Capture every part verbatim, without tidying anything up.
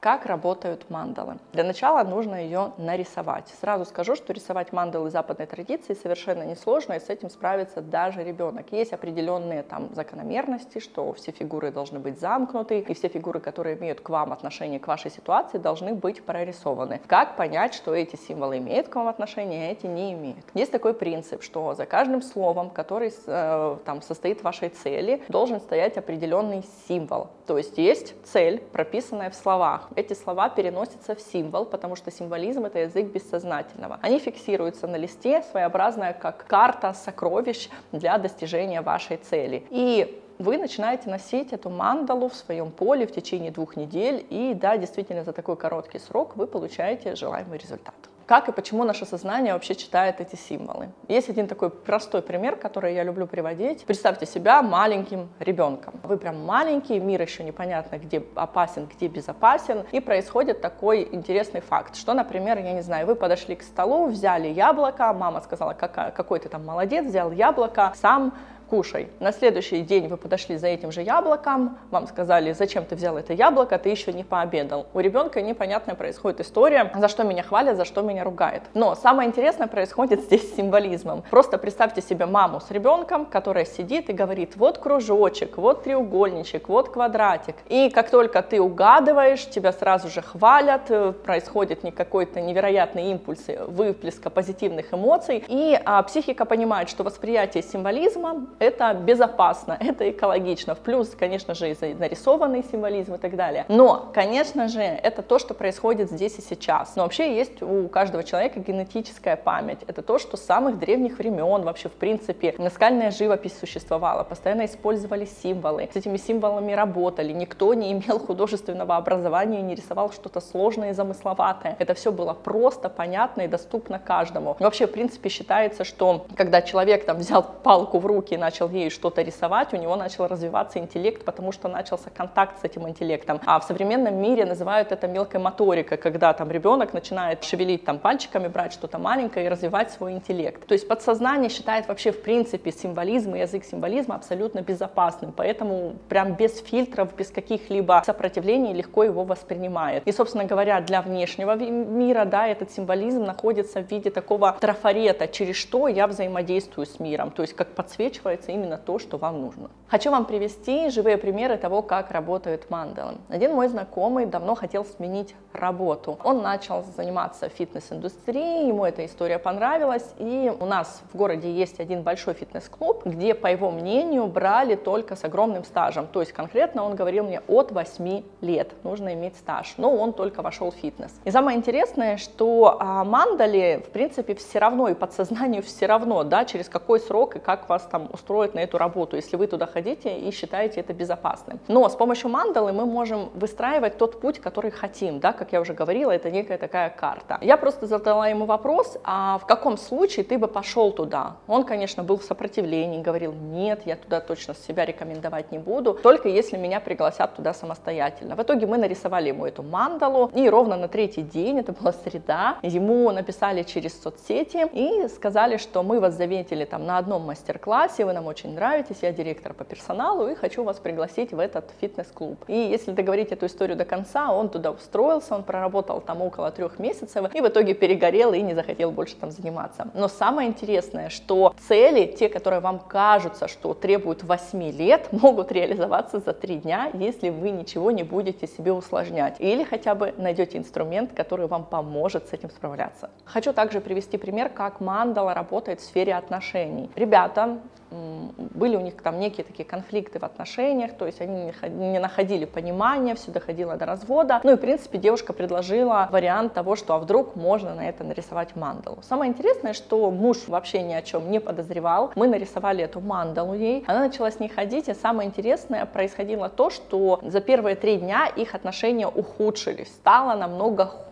Как работают мандалы? Для начала нужно ее нарисовать. Сразу скажу, что рисовать мандалы западной традиции совершенно несложно, и с этим справится даже ребенок. Есть определенные там закономерности, что все фигуры должны быть замкнуты, и все фигуры, которые имеют к вам отношение, к вашей ситуации, должны быть прорисованы. Как понять, что эти символы имеют к вам отношение, а эти не имеют? Есть такой принцип, что за каждым словом, который э, там состоит в вашей цели, должен стоять определенный символ. То есть есть цель, прописанная в словах. Эти слова переносятся в символ, потому что символизм — это язык бессознательного. Они фиксируются на листе, своеобразная как карта сокровищ для достижения вашей цели. И вы начинаете носить эту мандалу в своем поле в течение двух недель, и да, действительно, за такой короткий срок вы получаете желаемый результат. Как и почему наше сознание вообще читает эти символы? Есть один такой простой пример, который я люблю приводить. Представьте себя маленьким ребенком. Вы прям маленький, мир еще непонятно, где опасен, где безопасен. И происходит такой интересный факт, что, например, я не знаю, вы подошли к столу, взяли яблоко, мама сказала, какой ты там молодец, взял яблоко, сам кушай. На следующий день вы подошли за этим же яблоком, вам сказали, зачем ты взял это яблоко, ты еще не пообедал. У ребенка непонятная происходит история, за что меня хвалят, за что меня ругают. Но самое интересное происходит здесь с символизмом. Просто представьте себе маму с ребенком, которая сидит и говорит, вот кружочек, вот треугольничек, вот квадратик. И как только ты угадываешь, тебя сразу же хвалят, происходит какой-то невероятный импульс выплеска позитивных эмоций, и а, психика понимает, что восприятие символизма это безопасно, это экологично. В плюс, конечно же, и нарисованный символизм и так далее. Но, конечно же, это то, что происходит здесь и сейчас. Но вообще есть у каждого человека генетическая память. Это то, что с самых древних времен вообще, в принципе, наскальная живопись существовала. Постоянно использовали символы. С этими символами работали. Никто не имел художественного образования и не рисовал что-то сложное и замысловатое. Это все было просто, понятно и доступно каждому. Вообще, в принципе, считается, что когда человек там взял палку в руки и начал ей что-то рисовать, у него начал развиваться интеллект, потому что начался контакт с этим интеллектом. А в современном мире называют это мелкой моторикой, когда там ребенок начинает шевелить там пальчиками, брать что-то маленькое и развивать свой интеллект. То есть подсознание считает вообще в принципе символизм и язык символизма абсолютно безопасным, поэтому прям без фильтров, без каких-либо сопротивлений легко его воспринимает. И, собственно говоря, для внешнего мира, да, этот символизм находится в виде такого трафарета, через что я взаимодействую с миром, то есть как подсвечивается именно то, что вам нужно. Хочу вам привести живые примеры того, как работают мандалы. Один мой знакомый давно хотел сменить работу. Он начал заниматься фитнес-индустрией, ему эта история понравилась, и у нас в городе есть один большой фитнес-клуб, где, по его мнению, брали только с огромным стажем. То есть конкретно он говорил мне от восьми лет нужно иметь стаж, но он только вошел в фитнес. И самое интересное, что а, мандали, в принципе, все равно, и подсознанию все равно, да, через какой срок и как вас там устроить на эту работу, если вы туда ходите и считаете это безопасным. Но с помощью мандалы мы можем выстраивать тот путь, который хотим, да, как я уже говорила, это некая такая карта. Я просто задала ему вопрос, а в каком случае ты бы пошел туда? Он, конечно, был в сопротивлении, говорил, нет, я туда точно себя рекомендовать не буду, только если меня пригласят туда самостоятельно. В итоге мы нарисовали ему эту мандалу, и ровно на третий день, это была среда, ему написали через соцсети и сказали, что мы вас заметили там на одном мастер-классе, вы нам очень нравитесь, я директор по персоналу и хочу вас пригласить в этот фитнес-клуб. И если договорить эту историю до конца, он туда устроился, он проработал там около трех месяцев и в итоге перегорел и не захотел больше там заниматься. Но самое интересное, что цели, те, которые вам кажутся, что требуют восьми лет, могут реализоваться за три дня, если вы ничего не будете себе усложнять. Или хотя бы найдете инструмент, который вам поможет с этим справляться. Хочу также привести пример, как мандала работает в сфере отношений. Ребята, были у них там некие такие конфликты в отношениях, то есть они не находили понимания, все доходило до развода. Ну и в принципе девушка предложила вариант того, что а вдруг можно на это нарисовать мандалу. Самое интересное, что муж вообще ни о чем не подозревал. Мы нарисовали эту мандалу ей, она начала с ней ходить, и самое интересное происходило то, что за первые три дня их отношения ухудшились, стало намного хуже.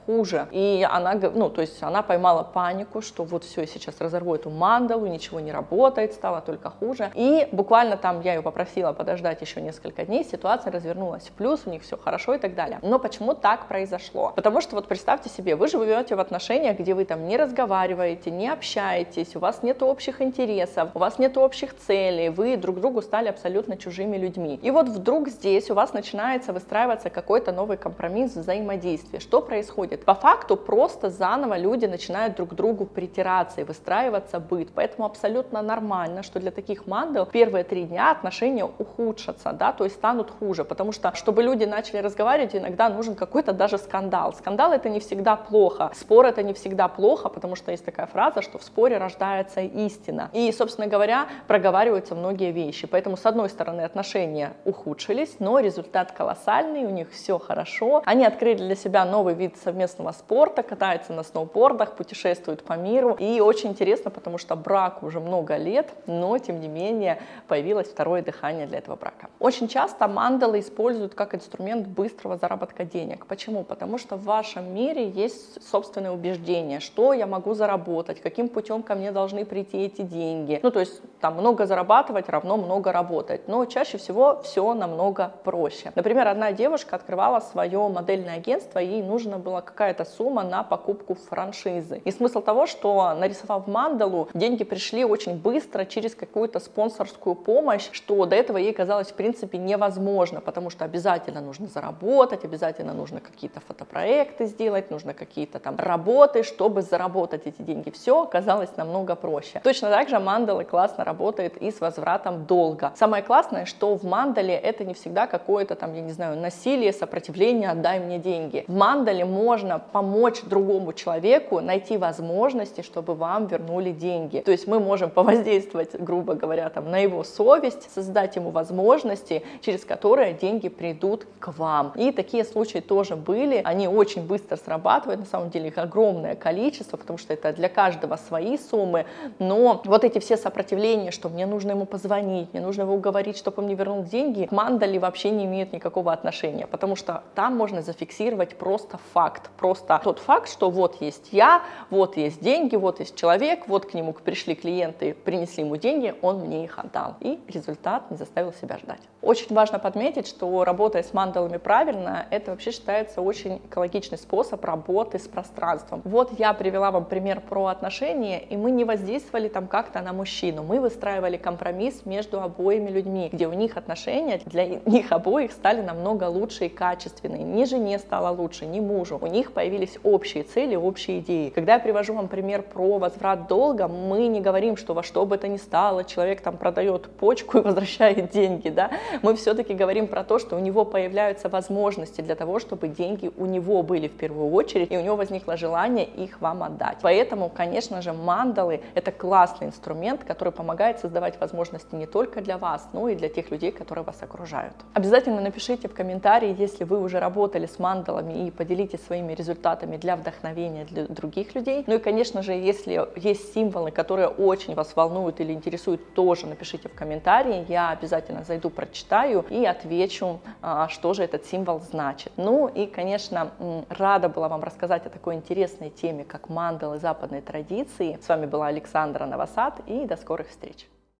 хуже. И она, ну, то есть она поймала панику, что вот все, сейчас разорву эту мандалу, ничего не работает, стало только хуже. И буквально там я ее попросила подождать еще несколько дней, ситуация развернулась в плюс, у них все хорошо и так далее. Но почему так произошло? Потому что вот представьте себе, вы живете в отношениях, где вы там не разговариваете, не общаетесь, у вас нет общих интересов, у вас нет общих целей, вы друг другу стали абсолютно чужими людьми. И вот вдруг здесь у вас начинается выстраиваться какой-то новый компромисс взаимодействия. Что происходит? По факту просто заново люди начинают друг к другу притираться и выстраиваться быт. Поэтому абсолютно нормально, что для таких мандал первые три дня отношения ухудшатся, да, то есть станут хуже, потому что, чтобы люди начали разговаривать, иногда нужен какой-то даже скандал. Скандал — это не всегда плохо, спор — это не всегда плохо, потому что есть такая фраза, что в споре рождается истина. И, собственно говоря, проговариваются многие вещи. Поэтому, с одной стороны, отношения ухудшились, но результат колоссальный, у них все хорошо. Они открыли для себя новый вид совместного спорта, катаются на сноубордах, путешествуют по миру. И очень интересно, потому что браку уже много лет, но, тем не менее, появилось второе дыхание для этого брака. Очень часто мандалы используют как инструмент быстрого заработка денег. Почему? Потому что в вашем мире есть собственное убеждение, что я могу заработать, каким путем ко мне должны прийти эти деньги. Ну, то есть там много зарабатывать равно много работать, но чаще всего все намного проще. Например, одна девушка открывала свое модельное агентство, и ей нужна была какая-то сумма на покупку франшизы. И смысл того, что, нарисовав мандалу, деньги пришли очень быстро через какую-то спонсорскую помощь, что до этого ей казалось в принципе невозможно, потому что обязательно нужно заработать, обязательно нужно какие-то фотопроекты сделать, нужно какие-то там работы, чтобы заработать эти деньги. Все оказалось намного проще. Точно так же мандалы классно работает и с возвратом долга. Самое классное, что в мандале это не всегда какое-то там, я не знаю, насилие, сопротивление, отдай мне деньги. В мандале можно помочь другому человеку найти возможности, чтобы вам вернули деньги. То есть мы можем повоздействовать, грубо говоря, там, на его совесть, создать ему возможности, через которые деньги придут к вам. И такие случаи тоже были, они очень быстро срабатывают, на самом деле их огромное количество, потому что это для каждого свои суммы, но вот эти все сопротивления, что мне нужно ему позвонить, мне нужно его уговорить, чтобы он мне вернул деньги, к мандале вообще не имеют никакого отношения, потому что там можно зафиксировать просто факт, просто тот факт, что вот есть я, вот есть деньги, вот есть человек, вот к нему пришли клиенты, принесли ему деньги, он мне их отдал, и результат не заставил себя ждать. Очень важно подметить, что работая с мандалами правильно, это вообще считается очень экологичный способ работы с пространством. Вот я привела вам пример про отношения, и мы не воздействовали там как-то на мужчину, мы выстраивали компромисс между обоими людьми, где у них отношения для них обоих стали намного лучше и качественные. Ни жене стало лучше, ни мужу. У них появились общие цели, общие идеи. Когда я привожу вам пример про возврат долга, мы не говорим, что во что бы это ни стало, человек там продает почку и возвращает деньги, да? Мы все-таки говорим про то, что у него появляются возможности для того, чтобы деньги у него были в первую очередь, и у него возникло желание их вам отдать. Поэтому, конечно же, мандалы — это классный инструмент, который помогает создавать возможности не только для вас, но и для тех людей, которые вас окружают. Обязательно напишите в комментарии, если вы уже работали с мандалами, и поделитесь своими результатами для вдохновения для других людей. Ну и, конечно же, если есть символы, которые очень вас волнуют или интересуют, тоже напишите в комментарии, я обязательно зайду, прочитаю и отвечу, что же этот символ значит. Ну и, конечно, рада была вам рассказать о такой интересной теме, как мандалы западной традиции. С вами была Александра Новосад, и до скорых встреч!